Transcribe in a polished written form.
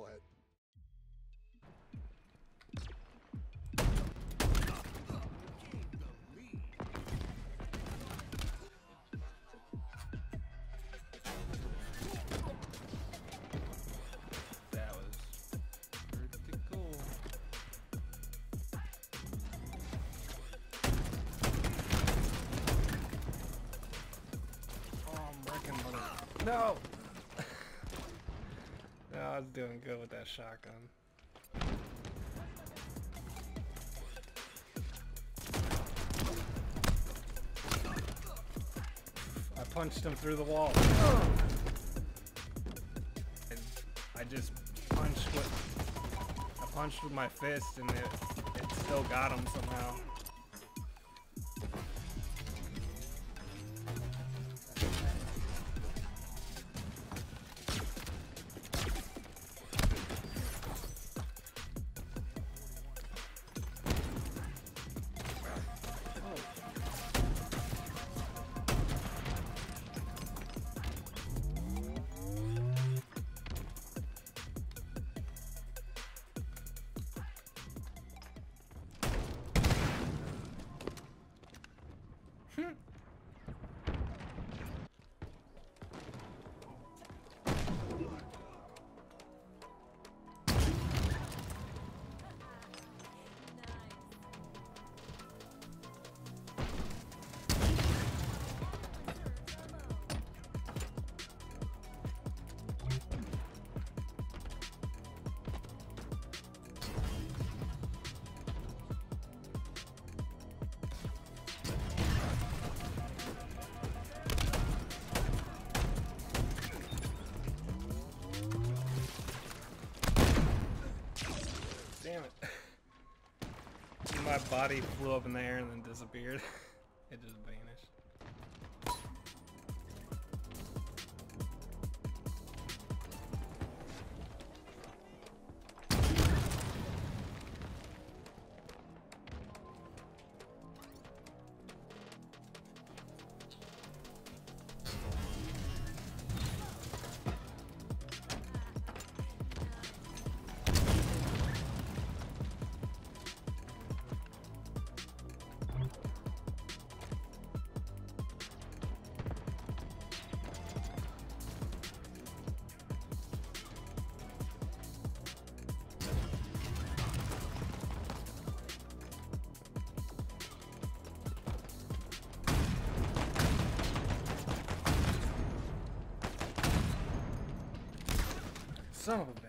what? That was pretty cool. Oh, I'm wrecking mother. No! No, I was doing good with that shotgun. I punched him through the wall. And I just punched with my fist, and it still got him somehow. Damn it. My body flew up in the air and then disappeared. It just vanished. Son of a